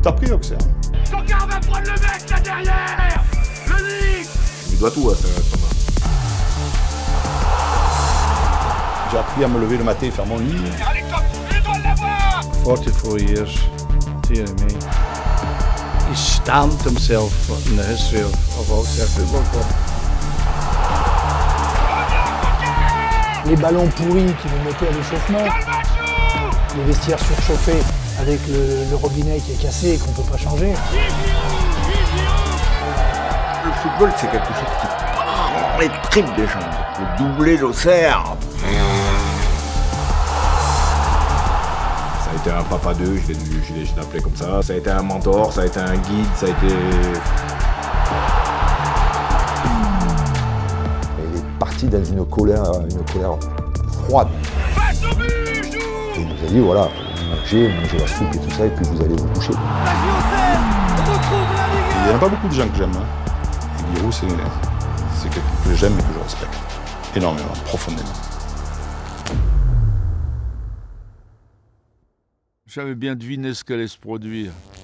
t'as pris, Auxerre? Tocard va prendre le mec là derrière. Le lit. Il doit tout à Thomas. J'ai appris à me lever le matin et faire mon lit. Allez, top, il doit l'avoir. 44 years, TNME. He stamped himself in the history of Auxerre Football Club. Les ballons pourris qui nous mettaient à l'échauffement, les vestiaires surchauffés avec le robinet qui est cassé et qu'on ne peut pas changer. Le football, c'est quelque chose qui prend les tripes des gens. Le doublé d'Auxerre. Ça a été un papa d'eux, je l'ai appelé comme ça. Ça a été un mentor, ça a été un guide, ça a été... Il est parti dans une colère froide. Et il nous a dit voilà, mangez la soupe et tout ça, et puis vous allez vous coucher. Il n'y en a pas beaucoup de gens que j'aime. Et Giroud, c'est quelqu'un que j'aime et que je respecte. Énormément, profondément. J'avais bien deviné ce qu'allait se produire.